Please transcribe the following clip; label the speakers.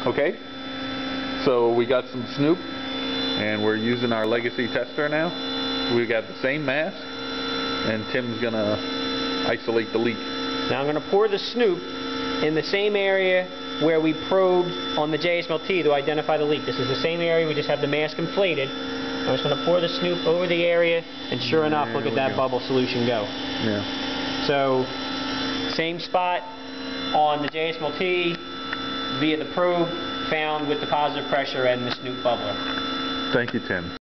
Speaker 1: Okay, so we got some SNOOP and we're using our legacy tester now. We got the same mask and Tim's gonna isolate the leak.
Speaker 2: Now I'm gonna pour the SNOOP in the same area where we probed on the JSMLT to identify the leak. This is the same area, we just have the mask inflated. I'm just going to pour the SNOOP over the area, and sure enough, look at that bubble solution go.
Speaker 1: Yeah.
Speaker 2: So, same spot on the JSMLT via the probe, found with the positive pressure and the SNOOP bubbler.
Speaker 1: Thank you, Tim.